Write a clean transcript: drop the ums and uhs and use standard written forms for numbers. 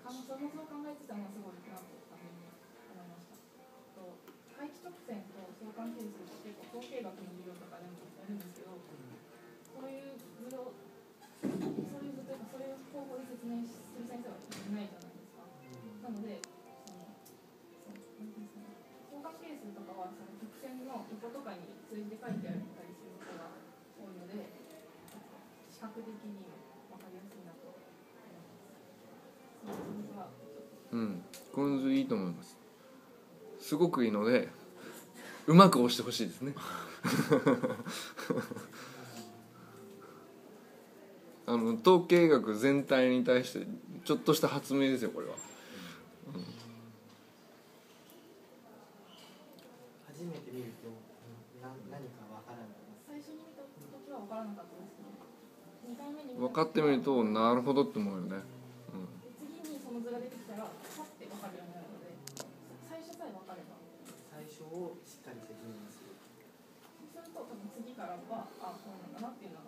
そもそも考えてたのはすごいなと思いました。配置直線と相関係数って結構統計学の授業とかでもやるんですけど、そういう図というかそういう方法で説明する先生はいないじゃないですか。なので相関係数とかはその曲線の横とかに数字で書いてあったりすることが多いので、視覚的に分かりやすいなと思います。 この図いいと思います。すごくいいのでうまく押してほしいですね統計学全体に対してちょっとした発明ですよこれは。 初めて見ると何か分からない。 最初に見た時は分からなかったですけど、2回目に分かってみるとなるほどって思うよね。 次にその図が出てきたらパッて分かるようになるので、最初さえ分かれば。 最初をしっかり説明する。 そうすると多分次からはこうなんだなっていうのが